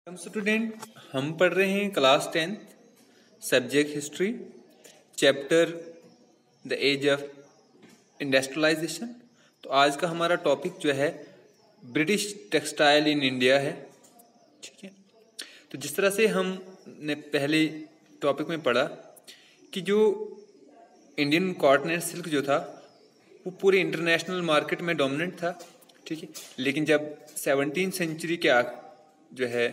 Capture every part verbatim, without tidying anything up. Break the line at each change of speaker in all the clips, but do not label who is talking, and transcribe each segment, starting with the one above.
हम स्टूडेंट हम पढ़ रहे हैं class tenth subject history chapter the age of industrialisation. तो आज का हमारा टॉपिक जो है ब्रिटिश टेक्सटाइल इन इंडिया है। ठीक है, तो जिस तरह से हमने पहले टॉपिक में पढ़ा कि जो इंडियन कॉटन एंड सिल्क जो था वो पूरे इंटरनेशनल मार्केट में डोमिनेंट था। ठीक है, लेकिन जब सेवनटीन सेंचुरी के आख जो है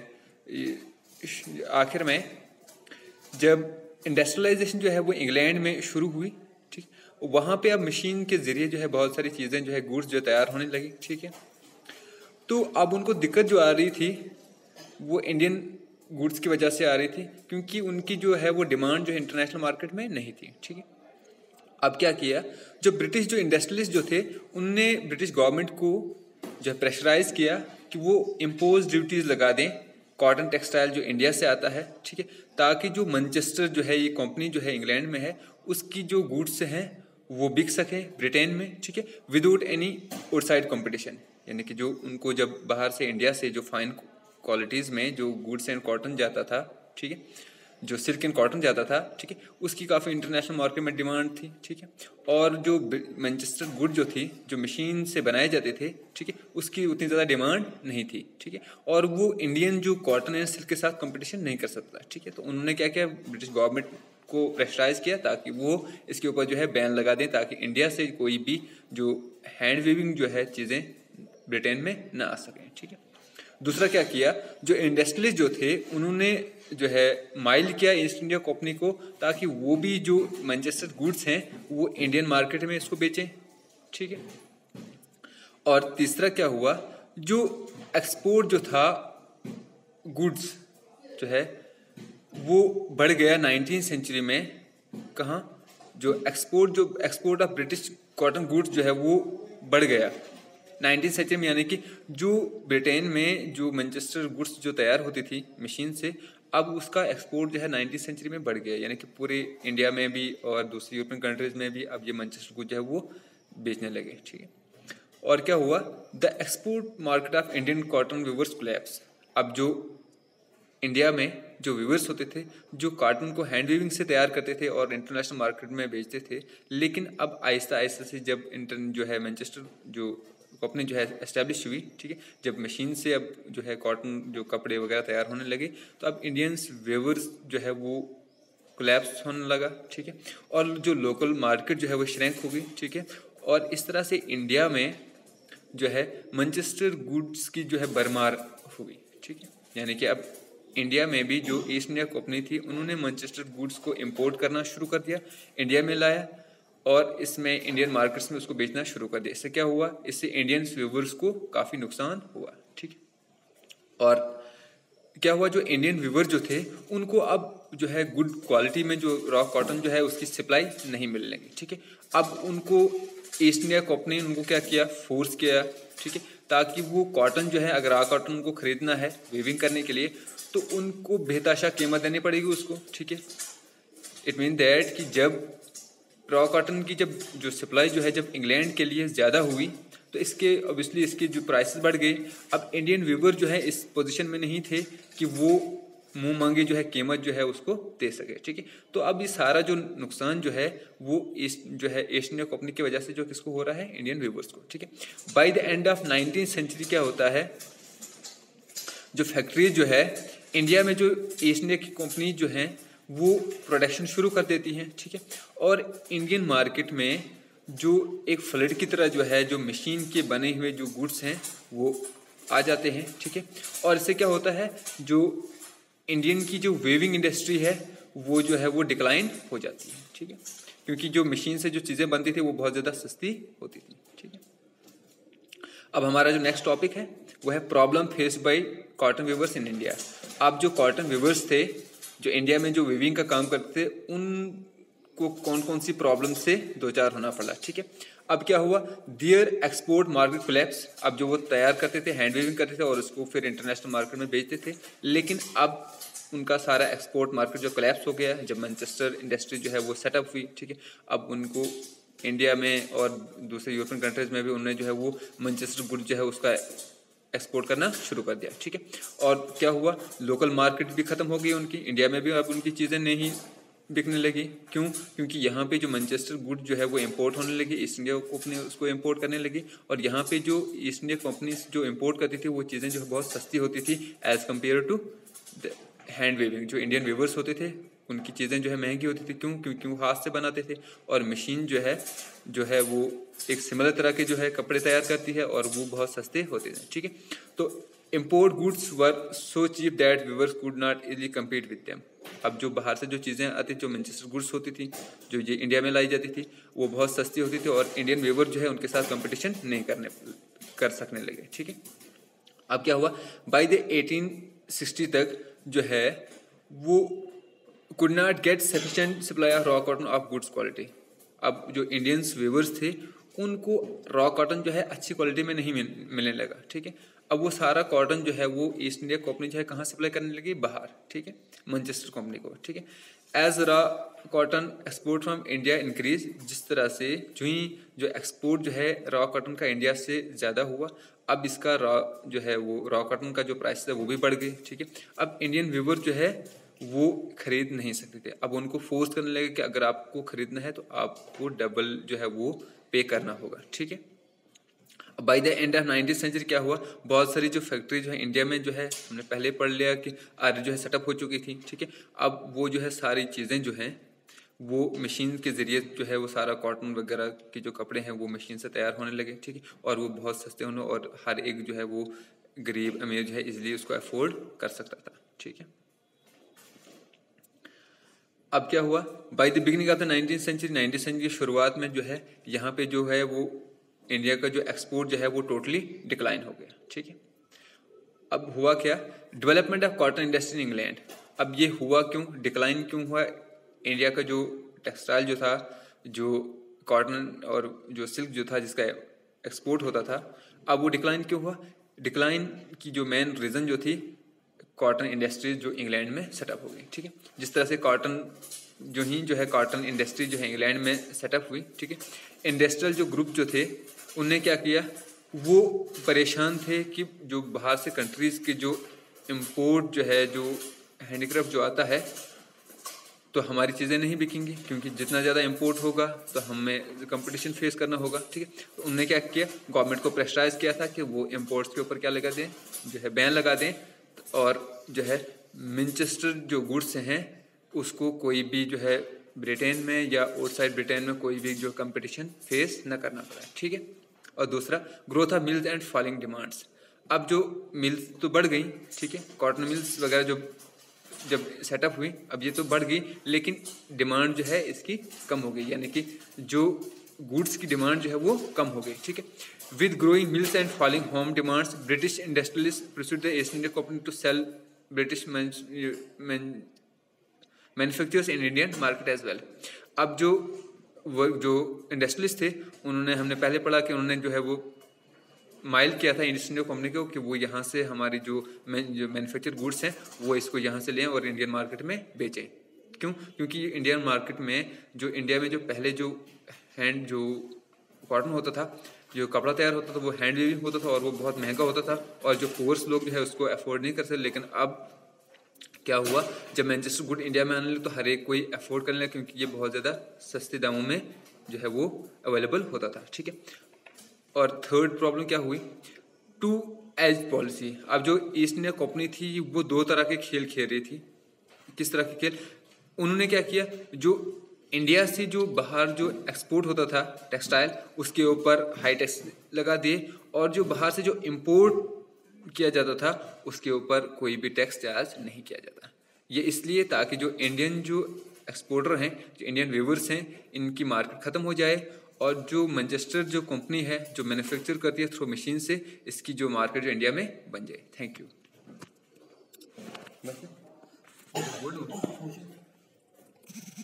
आखिर में जब इंडस्ट्रियलाइजेशन जो है वो इंग्लैंड में शुरू हुई, ठीक, वहाँ पे अब मशीन के ज़रिए जो है बहुत सारी चीज़ें जो है गुड्स जो तैयार होने लगी। ठीक है, तो अब उनको दिक्कत जो आ रही थी वो इंडियन गुड्स की वजह से आ रही थी, क्योंकि उनकी जो है वो डिमांड जो है इंटरनेशनल मार्केट में नहीं थी। ठीक है, अब क्या किया, जो ब्रिटिश जो इंडस्ट्रियलिस्ट जो थे उनने ब्रिटिश गवर्नमेंट को जो प्रेशराइज किया कि वो इम्पोज ड्यूटीज लगा दें कॉटन टेक्सटाइल जो इंडिया से आता है। ठीक है, ताकि जो मैनचेस्टर जो है ये कंपनी जो है इंग्लैंड में है उसकी जो गुड्स हैं वो बिक सके ब्रिटेन में। ठीक है, विदाउट एनी आउटसाइड कंपटीशन, यानी कि जो उनको जब बाहर से इंडिया से जो फाइन क्वालिटीज़ में जो गुड्स एंड कॉटन जाता था, ठीक है, जो सिल्क एंड कॉटन जाता था, ठीक है, उसकी काफ़ी इंटरनेशनल मार्केट में डिमांड थी। ठीक है, और जो मैनचेस्टर गुड जो थी जो मशीन से बनाए जाते थे, ठीक है, उसकी उतनी ज़्यादा डिमांड नहीं थी। ठीक है, और वो इंडियन जो कॉटन एंड सिल्क के साथ कंपटीशन नहीं कर सकता। ठीक है, तो उन्होंने क्या किया, ब्रिटिश गवर्नमेंट को प्रेशराइज किया ताकि वो इसके ऊपर जो है बैन लगा दें, ताकि इंडिया से कोई भी जो हैंड वीविंग जो है चीज़ें ब्रिटेन में ना आ सकें। ठीक है, दूसरा क्या किया, जो इंडस्ट्रियलिस्ट जो थे उन्होंने जो है माइल किया ईस्ट इंडिया कंपनी को, ताकि वो भी जो मैनचेस्टर गुड्स हैं वो इंडियन मार्केट में इसको बेचें। ठीक है, और तीसरा क्या हुआ, जो एक्सपोर्ट जो था गुड्स जो है वो बढ़ गया नाइनटीन सेंचुरी में। कहाँ, जो एक्सपोर्ट जो export of British cotton goods जो है वो बढ़ गया नाइनटीन सेंचुरी में, यानी कि जो ब्रिटेन में जो मैनचेस्टर गुड्स जो तैयार होती थी मशीन से, अब उसका एक्सपोर्ट जो है नाइनटीन सेंचुरी में बढ़ गया, यानी कि पूरे इंडिया में भी और दूसरी यूरोपियन कंट्रीज में भी अब ये मैनचेस्टर गुड्स जो है वो बेचने लगे। ठीक है, और क्या हुआ, the export market of Indian cotton weavers collapse. अब जो इंडिया में जो वीवर्स होते थे जो कॉटन को हैंड वीविंग से तैयार करते थे और इंटरनेशनल मार्केट में बेचते थे, लेकिन अब आहिस्ता आहिस्ता से जब इंटर जो है मैनचेस्टर जो कंपनी जो है एस्टेब्लिश हुई, ठीक है, जब मशीन से अब जो है कॉटन जो कपड़े वगैरह तैयार होने लगे, तो अब इंडियंस वेवर्स जो है वो कोलैप्स होने लगा। ठीक है, और जो लोकल मार्केट जो है वो श्रिंक हो गई। ठीक है, और इस तरह से इंडिया में जो है मैनचेस्टर गुड्स की जो है भरमार हो गई। ठीक है, यानी कि अब इंडिया में भी जो ईस्ट इंडिया कंपनी थी उन्होंने मैनचेस्टर गुड्स को इंपोर्ट करना शुरू कर दिया, इंडिया में लाया और इसमें इंडियन मार्केट्स में उसको बेचना शुरू कर दिया। इससे क्या हुआ, इससे इंडियन व्यूवर्स को काफ़ी नुकसान हुआ। ठीक है, और क्या हुआ, जो इंडियन व्यूवर जो थे उनको अब जो है गुड क्वालिटी में जो रॉ कॉटन जो है उसकी सप्लाई नहीं मिलने लगी। ठीक है, अब उनको ईस्ट इंडिया कंपनी ने उनको क्या किया, फोर्स किया। ठीक है, ताकि वो कॉटन जो है अगर रॉ कॉटन उनको खरीदना है वीविंग करने के लिए तो उनको बेतहाशा कीमत देनी पड़ेगी उसको। ठीक है, इट मीन दैट कि जब रॉ कॉटन की जब जो सप्लाई जो है जब इंग्लैंड के लिए ज़्यादा हुई तो इसके ऑब्वियसली इसकी जो प्राइसेस बढ़ गई। अब इंडियन वीवर जो है इस पोजीशन में नहीं थे कि वो मुंह मांगे जो है कीमत जो है उसको दे सके। ठीक है, तो अब ये सारा जो नुकसान जो है वो इस जो है ईस्ट इंडिया कंपनी की वजह से जो किसको हो रहा है, इंडियन वीवर्स को। ठीक है, by the end of nineteen century क्या होता है, जो फैक्ट्रीज जो है इंडिया में जो ईस्ट इंडिया की कंपनी जो है वो प्रोडक्शन शुरू कर देती हैं। ठीक है, और इंडियन मार्केट में जो एक फ्लड की तरह जो है जो मशीन के बने हुए जो गुड्स हैं वो आ जाते हैं। ठीक है, और इससे क्या होता है, जो इंडियन की जो वेविंग इंडस्ट्री है वो जो है वो डिक्लाइन हो जाती है। ठीक है, क्योंकि जो मशीन से जो चीज़ें बनती थी वो बहुत ज़्यादा सस्ती होती थी। ठीक है, अब हमारा जो नेक्स्ट टॉपिक है वो है problem faced by cotton weavers in India. अब जो कॉटन वीवर्स थे जो इंडिया में जो वीविंग का काम करते थे उनको कौन कौन सी प्रॉब्लम से दो चार होना पड़ा। ठीक है, अब क्या हुआ, दियर एक्सपोर्ट मार्केट कोलैप्स। अब जो वो तैयार करते थे हैंड वीविंग करते थे और उसको फिर इंटरनेशनल मार्केट में बेचते थे, लेकिन अब उनका सारा एक्सपोर्ट मार्केट जो कोलैप्स हो गया जब मैनचेस्टर इंडस्ट्री जो है वो सेटअप हुई। ठीक है, अब उनको इंडिया में और दूसरे यूरोपियन कंट्रीज में भी उन्होंने जो है वो मैनचेस्टर गुड जो है उसका एक्सपोर्ट करना शुरू कर दिया, ठीक है। और क्या हुआ, लोकल मार्केट भी ख़त्म हो गई उनकी, इंडिया में भी अब उनकी चीज़ें नहीं बिकने लगी। क्यों? क्योंकि यहाँ पे जो मैनचेस्टर गुड जो है वो इंपोर्ट होने लगी, ईस्ट इंडिया कंपनी उसको इंपोर्ट करने लगी, और यहाँ पे जो ईस्ट इंडिया कंपनी जो इंपोर्ट करती थी वो चीज़ें जो है बहुत सस्ती होती थी as compare to hand weaving. जो इंडियन वेवर्स होते थे उनकी चीज़ें जो है महंगी होती थी। क्यों? क्योंकि वो हाथ से बनाते थे, और मशीन जो है जो है वो एक सिमिलर तरह के जो है कपड़े तैयार करती है, और वो बहुत सस्ते होते थे, ठीक है। तो import goods were so cheap that weavers could not easily compete with them. अब जो बाहर से जो चीज़ें आती, जो मैनचेस्टर गुड्स होती थी, जो ये इंडिया में लाई जाती थी, वो बहुत सस्ती होती थी, और इंडियन वेवर जो है उनके साथ कंपटीशन नहीं करने कर सकने लगे, ठीक है। अब क्या हुआ, बाई द एटीन सिक्सटी तक जो है वो could not get sufficient supply of raw cotton of goods quality. अब जो इंडियंस वेवर्स थे उनको रॉ कॉटन जो है अच्छी क्वालिटी में नहीं मिल, मिलने लगा, ठीक है। अब वो सारा कॉटन जो है वो ईस्ट इंडिया कंपनी जो है कहाँ सप्लाई करने लगी, बाहर, ठीक है, मैनचेस्टर कंपनी को, ठीक है। As raw cotton export from India increase, जिस तरह से जो ही जो एक्सपोर्ट जो है रॉ कॉटन का इंडिया से ज़्यादा हुआ, अब इसका रॉ जो है वो रॉ कॉटन का जो प्राइस है वो भी बढ़ गई, ठीक है। अब इंडियन व्यूवर जो है वो खरीद नहीं सकते थे, अब उनको फोर्स करने लगे कि अगर आपको खरीदना है तो आपको डबल जो है वो पे करना होगा, ठीक है। By the end of nineteen century क्या हुआ, बहुत सारी जो फैक्ट्री जो है इंडिया में जो है हमने पहले पढ़ लिया कि आर जो है सेटअप हो चुकी थी, ठीक है। अब वो जो है सारी चीज़ें जो हैं वो मशीन के ज़रिए जो है वो सारा कॉटन वगैरह के जो कपड़े हैं वो मशीन से तैयार होने लगे, ठीक है, और वो बहुत सस्ते होने, और हर एक जो है वो गरीब अमीर जो है इसलिए उसको अफोर्ड कर सकता था, ठीक है। अब क्या हुआ, by the beginning of the nineteen century, nineteen century की शुरुआत में जो है यहाँ पे जो है वो इंडिया का जो एक्सपोर्ट जो है वो टोटली डिक्लाइन हो गया, ठीक है। अब हुआ क्या, development of cotton industry in England. अब ये हुआ क्यों, डिक्लाइन क्यों हुआ, इंडिया का जो टेक्सटाइल जो था, जो कॉटन और जो सिल्क जो था जिसका एक्सपोर्ट होता था, अब वो डिक्लाइन क्यों हुआ, डिक्लाइन की जो मेन रीज़न जो थी कॉटन इंडस्ट्री जो इंग्लैंड में सेटअप हो गई, ठीक है। जिस तरह से कॉटन जो ही जो है कॉटन इंडस्ट्री जो है इंग्लैंड में सेटअप हुई, ठीक है, इंडस्ट्रियल जो ग्रुप जो थे उनने क्या किया, वो परेशान थे कि जो बाहर से कंट्रीज़ के जो इंपोर्ट जो है जो हैंडीक्राफ्ट जो आता है तो हमारी चीज़ें नहीं बिकेंगी, क्योंकि जितना ज़्यादा इंपोर्ट होगा तो हमें कंपटीशन फेस करना होगा, ठीक है। तो उन्होंने क्या किया, गवर्नमेंट को प्रेशराइज किया था कि वो इंपोर्ट्स के ऊपर क्या लगा दें, जो है बैन लगा दें, और जो है मैनचेस्टर जो गुड्स हैं उसको कोई भी जो है ब्रिटेन में या आउटसाइड ब्रिटेन में कोई भी जो कंपटीशन फेस न करना पड़ा, ठीक है। और दूसरा, growth of mills and falling demands. अब जो मिल्स तो बढ़ गई, ठीक है, कॉटन मिल्स वगैरह जो जब सेटअप हुई अब ये तो बढ़ गई, लेकिन डिमांड जो है इसकी कम हो गई, यानी कि जो गुड्स की डिमांड जो है वो कम हो गई, ठीक है। With growing mills and falling home demands, British industrialist persuaded the East India Company to sell British manufacturers in Indian market as well. अब जो वो जो इंडस्ट्रियलिस्ट थे उन्होंने, हमने पहले पढ़ा कि उन्होंने जो है वो माइल किया था ईस्ट इंडिया कंपनी को कि वो यहाँ से हमारी जो जो मैन्युफैक्चर गुड्स हैं वो इसको यहाँ से लें और इंडियन मार्केट में बेचें। क्यों? क्योंकि इंडियन मार्केट में जो इंडिया में जो पहले जो हैंड जो कॉटन होता था, जो कपड़ा तैयार होता था वो हैंड वीविंग होता था और वो बहुत महंगा होता था और जो पुअर्स लोग जो है उसको अफोर्ड नहीं कर सकते। लेकिन अब क्या हुआ, जब मैनचेस्टर गुड इंडिया में आने लगे तो हर एक कोई अफोर्ड करने लगा, क्योंकि ये बहुत ज़्यादा सस्ते दामों में जो है वो अवेलेबल होता था, ठीक है। और थर्ड प्रॉब्लम क्या हुई, टू एज पॉलिसी। अब जो ईस्ट इंडिया कंपनी थी वो दो तरह के खेल खेल रही थी। किस तरह के खेल? उन्होंने क्या किया, जो इंडिया से जो बाहर जो एक्सपोर्ट होता था टेक्सटाइल उसके ऊपर हाई टैक्स लगा दिए, और जो बाहर से जो इम्पोर्ट किया जाता था उसके ऊपर कोई भी टैक्स चार्ज नहीं किया जाता। ये इसलिए ताकि जो इंडियन जो एक्सपोर्टर हैं, जो इंडियन वीवर्स हैं, इनकी मार्केट ख़त्म हो जाए और जो मैनचेस्टर जो कंपनी है जो मैन्युफैक्चर करती है थ्रू मशीन से, इसकी जो मार्केट जो इंडिया में बन जाए। Thank you.